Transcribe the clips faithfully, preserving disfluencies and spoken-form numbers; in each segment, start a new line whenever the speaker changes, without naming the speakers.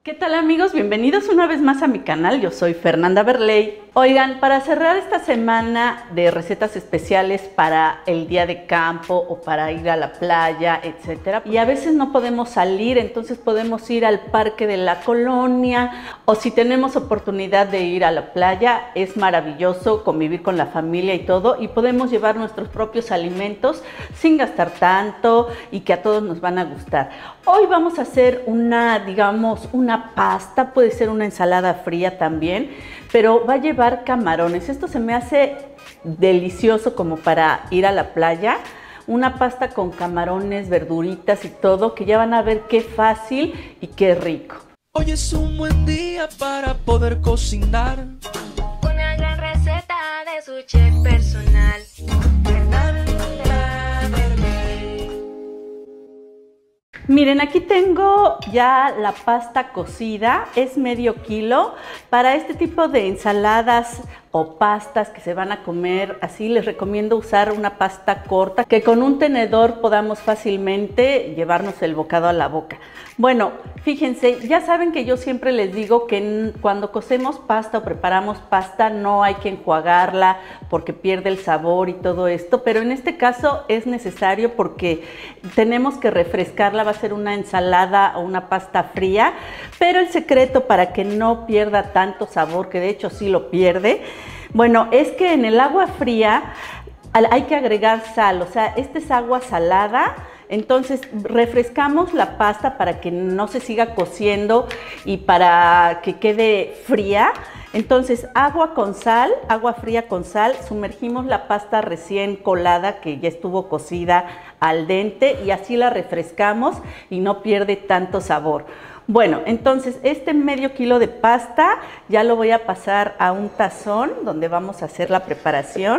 ¿Qué tal, amigos? Bienvenidos una vez más a mi canal. Yo soy Fernanda Berley. Oigan, para cerrar esta semana de recetas especiales para el día de campo o para ir a la playa, etcétera, y a veces no podemos salir, entonces podemos ir al parque de la colonia, o si tenemos oportunidad de ir a la playa, es maravilloso convivir con la familia y todo, y podemos llevar nuestros propios alimentos sin gastar tanto y que a todos nos van a gustar. Hoy vamos a hacer una, digamos, una pasta, puede ser una ensalada fría también, pero va a llevar camarones. Esto se me hace delicioso como para ir a la playa. Una pasta con camarones, verduritas y todo, que ya van a ver qué fácil y qué rico.
Hoy es un buen día para poder cocinar.
Una gran receta de su chef personal.
Miren, aquí tengo ya la pasta cocida, es medio kilo. Para este tipo de ensaladas o pastas que se van a comer así, les recomiendo usar una pasta corta, que con un tenedor podamos fácilmente llevarnos el bocado a la boca. Bueno, fíjense, ya saben que yo siempre les digo que cuando cocemos pasta o preparamos pasta no hay que enjuagarla porque pierde el sabor y todo esto, pero en este caso es necesario porque tenemos que refrescarla. Va a ser una ensalada o una pasta fría, pero el secreto para que no pierda tanto sabor, que de hecho sí lo pierde, bueno, es que en el agua fría hay que agregar sal, o sea, esta es agua salada. Entonces refrescamos la pasta para que no se siga cociendo y para que quede fría. Entonces agua con sal, agua fría con sal, sumergimos la pasta recién colada que ya estuvo cocida al dente y así la refrescamos y no pierde tanto sabor. Bueno, entonces este medio kilo de pasta ya lo voy a pasar a un tazón donde vamos a hacer la preparación.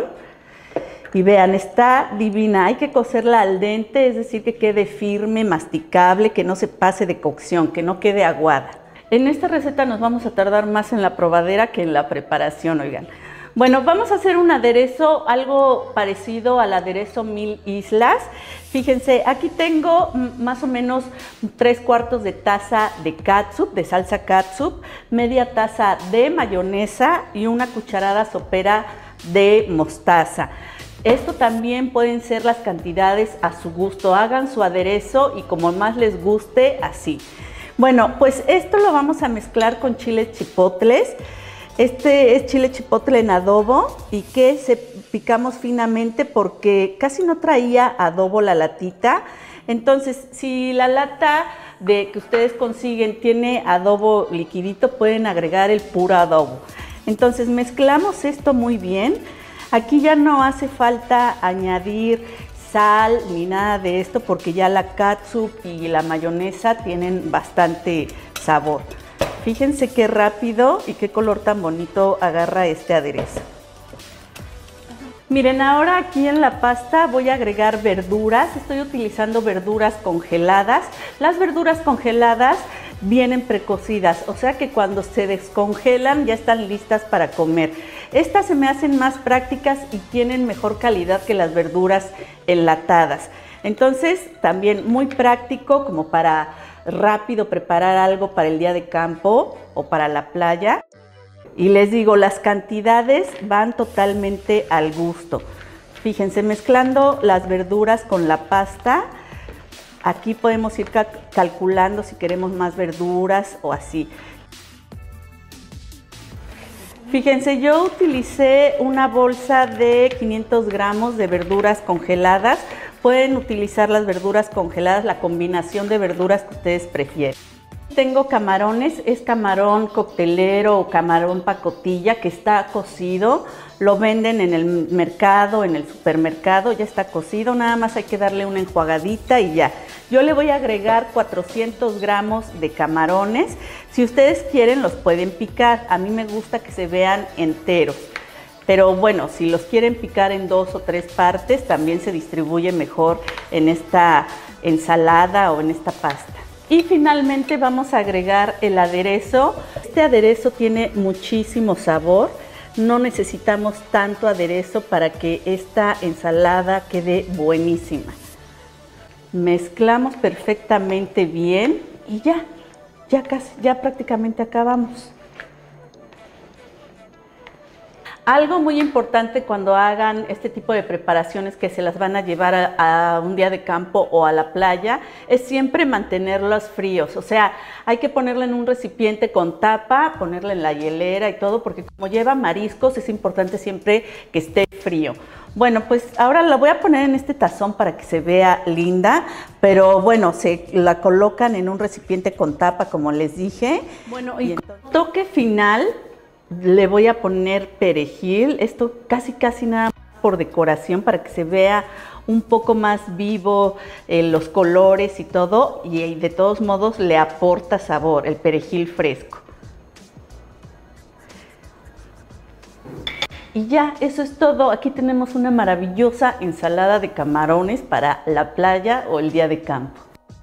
Y vean, está divina, hay que cocerla al dente, es decir, que quede firme, masticable, que no se pase de cocción, que no quede aguada. En esta receta nos vamos a tardar más en la probadera que en la preparación, oigan. Bueno, vamos a hacer un aderezo, algo parecido al aderezo Mil Islas. Fíjense, aquí tengo más o menos tres cuartos de taza de catsup, de salsa catsup, media taza de mayonesa y una cucharada sopera de mostaza. Esto también pueden ser las cantidades a su gusto, hagan su aderezo y como más les guste, así. Bueno, pues esto lo vamos a mezclar con chiles chipotles. Este es chile chipotle en adobo y que se picamos finamente porque casi no traía adobo la latita. Entonces, si la lata de que ustedes consiguen tiene adobo liquidito, pueden agregar el puro adobo. Entonces mezclamos esto muy bien. Aquí ya no hace falta añadir sal ni nada de esto porque ya la catsup y la mayonesa tienen bastante sabor. Fíjense qué rápido y qué color tan bonito agarra este aderezo. Miren, ahora aquí en la pasta voy a agregar verduras. Estoy utilizando verduras congeladas. Las verduras congeladas vienen precocidas, o sea que cuando se descongelan ya están listas para comer. Estas se me hacen más prácticas y tienen mejor calidad que las verduras enlatadas. Entonces también muy práctico como para rápido preparar algo para el día de campo o para la playa. Y les digo, las cantidades van totalmente al gusto. Fíjense, mezclando las verduras con la pasta. Aquí podemos ir cal- calculando si queremos más verduras o así. Fíjense, yo utilicé una bolsa de quinientos gramos de verduras congeladas. Pueden utilizar las verduras congeladas, la combinación de verduras que ustedes prefieren. Tengo camarones, es camarón coctelero o camarón pacotilla que está cocido. Lo venden en el mercado, en el supermercado, ya está cocido, nada más hay que darle una enjuagadita y ya. Yo le voy a agregar cuatrocientos gramos de camarones. Si ustedes quieren los pueden picar, a mí me gusta que se vean enteros. Pero bueno, si los quieren picar en dos o tres partes, también se distribuye mejor en esta ensalada o en esta pasta. Y finalmente vamos a agregar el aderezo. Este aderezo tiene muchísimo sabor. No necesitamos tanto aderezo para que esta ensalada quede buenísima. Mezclamos perfectamente bien y ya. ya casi, ya prácticamente acabamos. Algo muy importante cuando hagan este tipo de preparaciones que se las van a llevar a, a un día de campo o a la playa es siempre mantenerlos fríos. O sea, hay que ponerla en un recipiente con tapa, ponerla en la hielera y todo, porque como lleva mariscos es importante siempre que esté frío. Bueno, pues ahora la voy a poner en este tazón para que se vea linda, pero bueno, se la colocan en un recipiente con tapa, como les dije. Bueno, y entonces, toque final, le voy a poner perejil, esto casi casi nada por decoración para que se vea un poco más vivo eh, los colores y todo, y, y de todos modos le aporta sabor el perejil fresco. Y ya, eso es todo. Aquí tenemos una maravillosa ensalada de camarones para la playa o el día de campo.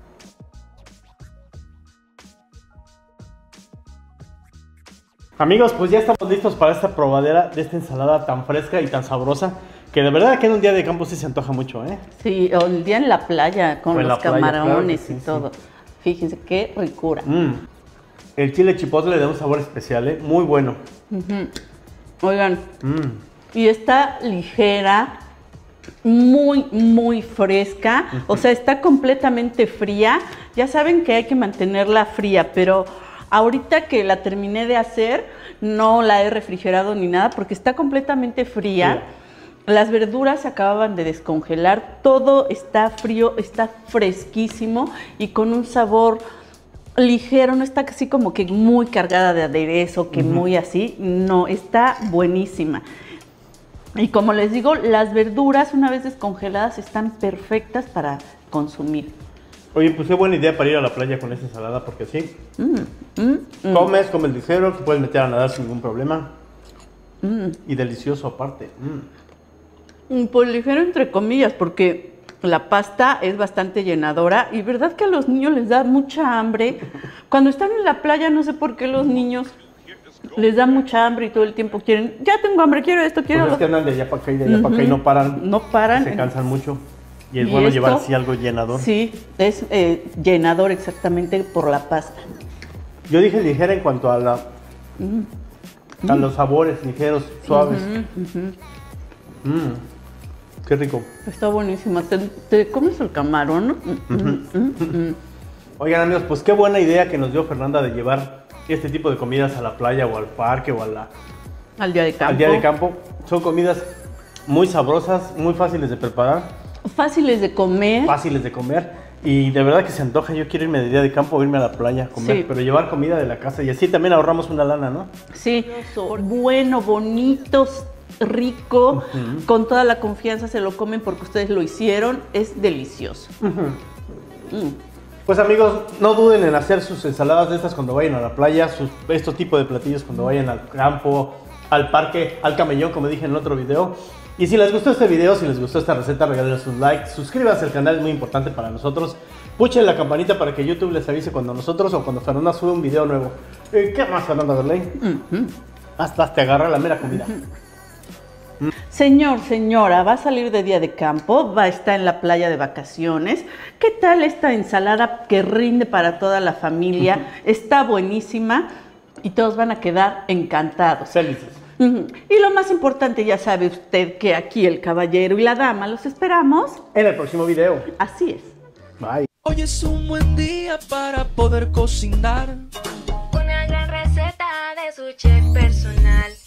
Amigos, pues ya estamos listos para esta probadera de esta ensalada tan fresca y tan sabrosa, que de verdad que en un día de campo sí se antoja mucho, ¿eh?
Sí, o el día en la playa con
en
los
la playa,
camarones
claro que sí,
y todo.
sí.
Fíjense qué ricura.
Mm. El chile chipotle le da un sabor especial, ¿eh? Muy bueno.
Uh-huh. Oigan,
Mm.
y está ligera, muy, muy fresca. Uh-huh. O sea, está completamente fría. Ya saben que hay que mantenerla fría, pero ahorita que la terminé de hacer, no la he refrigerado ni nada porque está completamente fría. Sí. Las verduras se acababan de descongelar, todo está frío, está fresquísimo y con un sabor ligero, no está así como que muy cargada de aderezo, que uh-huh. muy así, no, está buenísima. Y como les digo, las verduras una vez descongeladas están perfectas para consumir.
Oye, pues qué buena idea para ir a la playa con esta ensalada, porque así
mm, mm, mm.
comes, comes ligero, te puedes meter a nadar sin ningún problema.
Mm.
Y delicioso aparte.
Mm. Pues ligero entre comillas, porque la pasta es bastante llenadora y verdad que a los niños les da mucha hambre. Cuando están en la playa, no sé por qué los niños les da mucha hambre y todo el tiempo quieren, ya tengo hambre, quiero esto, quiero...
Pues es que andan de allá para acá y de allá uh-huh. para acá y no paran.
No paran.
Se cansan mucho. Y es
y
bueno
esto,
llevar así algo llenador.
Sí, es eh, llenador exactamente por la pasta.
Yo dije ligera en cuanto a la mm. a los sabores ligeros, suaves. Uh-huh, uh-huh. Mm. Qué rico.
Está buenísima. ¿Te, te comes el camarón? Uh-huh. Uh-huh. Uh-huh.
Oigan, amigos, pues qué buena idea que nos dio Fernanda de llevar este tipo de comidas a la playa o al parque o a la,
al día de campo.
Al día de campo. Son comidas muy sabrosas, muy fáciles de preparar.
Fáciles de comer.
Fáciles de comer. Y de verdad que se antoja. Yo quiero irme de día de campo o irme a la playa a comer. Sí. Pero llevar comida de la casa. Y así también ahorramos una lana, ¿no?
Sí. Bueno, bonito, rico. Uh-huh. Con toda la confianza se lo comen porque ustedes lo hicieron. Es delicioso.
Uh-huh. Mm. Pues amigos, no duden en hacer sus ensaladas de estas cuando vayan a la playa. Sus, estos tipos de platillos cuando vayan al campo, al parque, al camellón, como dije en el otro video. Y si les gustó este video, si les gustó esta receta, regálenles un like, suscríbanse al canal, es muy importante para nosotros. Puchen la campanita para que YouTube les avise cuando nosotros o cuando Fernanda sube un video nuevo. Eh, ¿Qué más, Fernanda Derley? Uh-huh. Hasta te agarra la mera comida.
Uh-huh. Mm. Señor, señora, va a salir de día de campo, va a estar en la playa de vacaciones. ¿Qué tal esta ensalada que rinde para toda la familia? Uh-huh. Está buenísima y todos van a quedar encantados.
Felices.
Uh-huh. Y lo más importante, ya sabe usted que aquí el caballero y la dama los esperamos
en el próximo video.
Así es.
Bye.
Hoy es un buen día para poder cocinar
una gran receta de su chef personal.